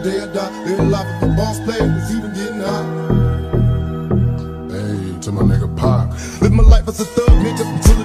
day I die. Live the life of a boss player, it's even getting hot. Hey, to my nigga Pop. Live my life as a thug, nigga, until